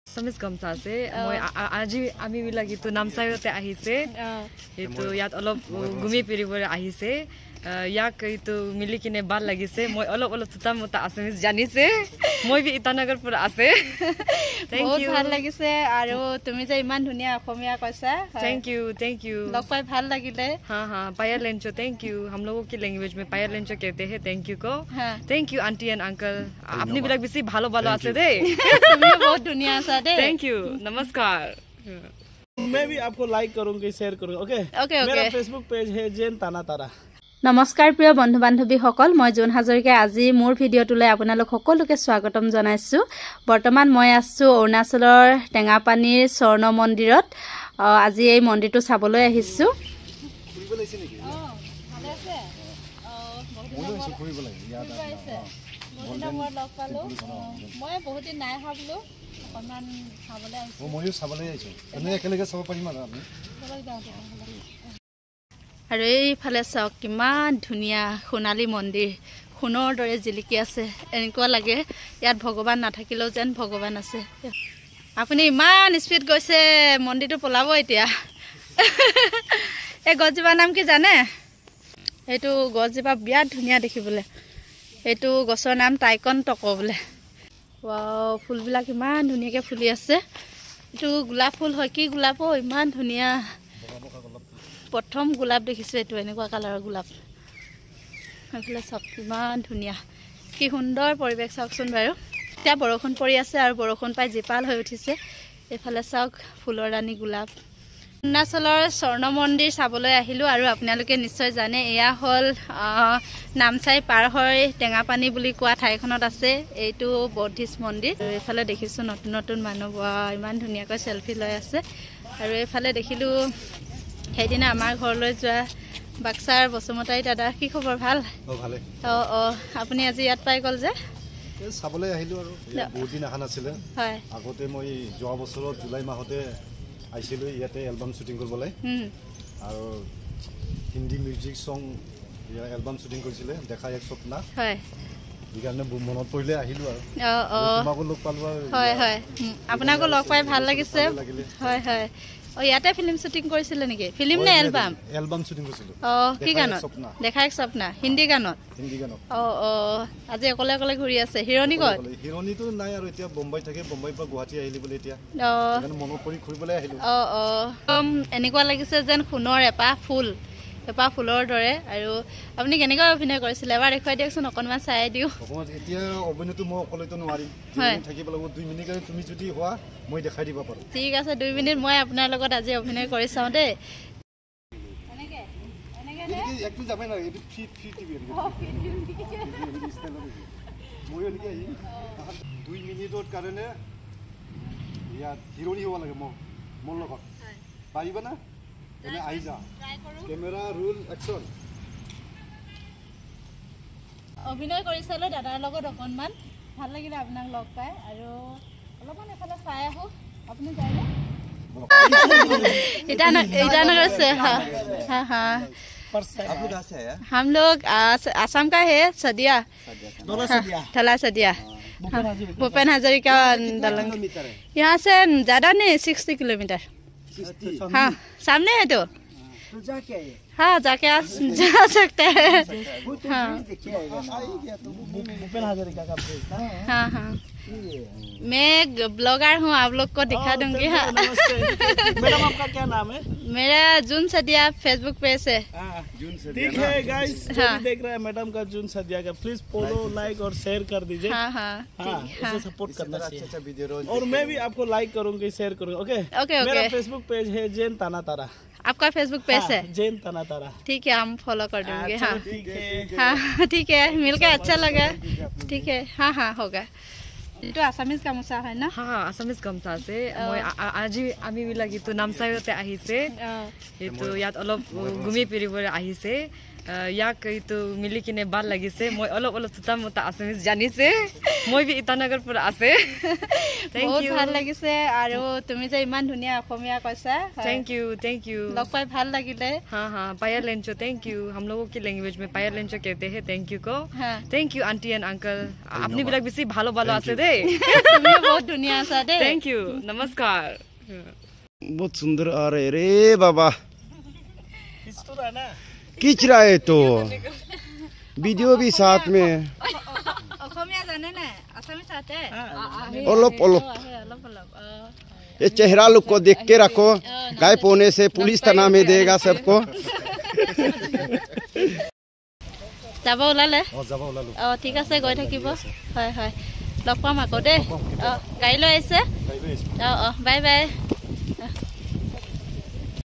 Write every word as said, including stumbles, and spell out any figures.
Assamese gamsa ase moi aji ami bilagi to namsayote ahise eto yat olop gumi piribore ahise yak eto milikine bal lagise moi olop olop tuta mota Assamese janise moi bi itanagar pura ase thank you bahut bhal lagise aru tumi je iman dhunia Axomiya kaisa thank you thank you log pai bhal lagile ha ha paya lencho thank you hum logo ki language mein paya lencho kehte hain thank you ko thank you auntie and uncle apni bilak bisi bhalo bhalo ase de tumi bahut dhunia asa de thank you नमस्कार मैं भी आपको like करूंगी share करूंगा okay okay मेरा Facebook page है जैन ताना तारा नमस्कार प्रिय बंधु बान्धवी सकल मैं जोन हाजरिका আজি मोर भिडिओटुले आपनालोक सकलोके स्वागतम जनाइछु बर्तमान मैं आछु अरुणाचলৰ टेंगापानीर स्वर्ण मन्दिरत আজি এই মন্দিৰটো চাবলৈ আহিछु ফুৰিব লাইছে নেকি অ ভালে আছে অ বহুত ফুৰিব লাগে ইয়াত বহুত মই লগ পালো মই বহুত দিন নাই ভাবলো অকমান চাবলৈ আহিছো মইও চাবলৈ আহিছো এনে একেলগে চাব পাৰিম আৰু আমি আৰু এইফালে চাওক কিমান ধুনীয়া সোণালী মন্দিৰ সোণৰ দৰে জিলিকি আছে এনেকুৱা লাগে ইয়াত ভগৱান নাথাকিলেও যেন ভগৱান আছে আপুনি ইমান স্পীড গৈছে মন্দিৰটো পলাব এতিয়া এই গছজোপাৰ নাম কি জানে এইটো গছজোপা বিৰাট ধুনীয়া দেখিবলৈ এইটো গছৰ নাম টাইকন টক বোলে ওয়াও ফুলবিলাক ইমান ধুনীয়াকৈ ফুলি আছে এইটো গোলাপ ফুল হয় কি গোলাপ ইমান ধুনীয়া প্ৰথম গোলাপ দেখিছো এইটো এনেকুৱা কালাৰৰ গোলাপ এইফালে চাওক ইমান ধুনীয়া কি সুন্দৰ পৰিৱেশ চাওকচোন বাৰু এতিয়া বৰষুণ পৰি আছে আৰু বৰষুণ পাই জিপাল হৈ উঠিছে এইফালে চাওক ফুলৰ ৰাণী গোলাপ অৰুণাচলৰ স্বৰ্ণ মন্দিৰ চাবলৈ আহিলো আৰু আপোনালোকে নিশ্চয় জানে এয়া হল নামচাই পাৰ হৈ টেঙাপানী বুলি কোৱা ঠাইখনত আছে এইটো বৌদ্ধিষ্ট মন্দিৰ এইফালে দেখিছো নতুন নতুন মানুহ ইমান ধুনীয়াকৈ সেলফি লৈ আছে আৰু এইফালে দেখিলো সেইদিনা আমাৰ ঘৰলৈ যোৱা বাক্সাৰ বসুমতাই দাদা কি খবৰ ভাল অ ভালে অ অ আপুনি আজি ইয়াত পাই গল যে চাবলৈ আহিলো আৰু বহুত দিন আহা নাছিলে হয় আগতে মই যোৱা বছৰত জুলাই মাহতে আইছিলো ইয়াতে এলবাম শুটিং কৰিবলৈ আৰু হিন্দী মিউজিক সং ইয়া এলবাম শুটিং কৰিছিলে দেখা এক স্বপ্ন হয় বিগানে মনত পৰিলে আহিলো আৰু অ অ তোমাকো লগ পালো হয় হয় আপোনাকো লগ পাই ভাল লাগিছে হয় হয় ও ইয়াতে ফিল্ম শুটিং কৰিছিল নেকি ফিল্ম নে এলবাম এলবাম শুটিং কৰিছিল অ কি গানত দেখা এক স্বপ্ন হিন্দী গানত হিন্দী গানত অ অ আজি অকলে অকলে ঘূৰি আছে হিৰোনি কত হিৰোনিটো নাই আৰু এতিয়া বম্বাই থাকে বম্বাইৰ পৰা গুৱাহাটী আহিলি বলে এতিয়া অ মানে মনত পৰি ঘূৰিবলৈ আহিলো অ অ এনেকুৱা লাগিছে যেন সোণৰ এপাহ ফুল এপাহ ফুলৰ দৰে আৰু আপুনি কেনেকৈ অভিনয় কৰিছিল এবাৰ দেখুৱাই দিয়কচোন অকণমান চাই দিও এতিয়া অভিনয়টো মই অকলেতো নোৱাৰিম তুমি থাকিব লাগিব দুই মিনিট তুমি যদি হোৱা মই দেখাই দিব পাৰো ঠিক আছে দুই মিনিট মই আপোনাৰ লগত আজি অভিনয় কৰি চাওঁ দেই এনেকে এনেকে একটু যাবে না এটো ফিট ফিট টিভি ও ফিট মই এনেকে আহি দুই মিনিটৰ কাৰণে ইয়া হিৰোনি হ'ব লাগে মই মোৰ লগত পাৰিবা না এনে আহি যা ক্যামেৰা ৰোল অ্যাকশন অভিনয় কৰিছালো দাদাৰ লগত অকনমান ভাল লাগিলে আপোনাক লগ পাই আৰু অলপমান এফালে চাই আহো আপুনি যায়নে इटा न इटा नगर से हाँ हाँ हाँ आप लोग कहाँ से आए? हम लोग आसाम का है सदिया थला सदिया भूपेन हजारिका दलंग यहाँ से ज़्यादा नहीं सिक्सटी किलोमीटर हाँ सामने है तो हाँ जाके आप जा सकते हैं हाँ भूपेन हजारिका का हाँ हाँ मैं ब्लॉगर हूँ आप लोग को दिखा दूंगी हाँ मैडम आपका क्या नाम है मेरा जून सदिया फेसबुक पेज है ठीक है गाइस जो भी देख रहे हैं मैडम का जून सदिया का प्लीज फॉलो लाइक और शेयर कर दीजिए हाँ हाँ इसे सपोर्ट करना चाहिए और मैं भी आपको लाइक करूंगी शेयर करूंगा ओके ओके मेरा फेसबुक पेज है जैन ताना तारा आपका फेसबुक पेज है जैन ताना तारा ठीक है हम फॉलो कर देंगे हाँ ठीक है हाँ ठीक है मिलकर अच्छा लगा ठीक है हाँ हाँ होगा तो आसामीज गामोचा है ना हाँ आसामीज गामोचा আছে মই আজি আমি বিলাকি তো নামচাইতে আহিছে এটো ইয়াত অলপ গুমি পিৰিবৰে আহিছে ইয়াক এইটো মিলি কিনে ভাল লাগিছে মই অলপ অলপ তুতা মুতা আছামিজ জানিছে মই বি ইটানগৰ পৰা আছে থ্যাংক বহুত ইউ ভাল লাগিছে আৰু তুমি যে ইমান ধুনীয়া অসমীয়া কৈছা थैंक यू थैंक यू লগ পাই ভাল লাগিলে हाँ हाँ पाया लेंचो थैंक यू हम लोगों की लैंग्वेज में पाया लेंचो कहते हैं थैंक यू को हाँ। Thank you aunty and uncle अपनी बिलक बेसी ভালো ভালো আছে দে তুমি বহুত ধুনীয়া আছা দে थैंक यू नमस्कार बहुत सुंदर आ रहे रे बाबा खींच रहा है तो वीडियो भी साथ में অসমীয়া জানে না আছামিজ আছে ओलप ओलप আহে অলপ অলপ ये चेहरा लोग को देख के रखो गायब होने से पुलिस थाना में देगा सबको যাব ওলালে অ ঠিক আছে গৈ থাকিব হয় হয় লগ পাম আকৌ দেই অ গাড়ী লৈ আহিছে অ অ বাই বাই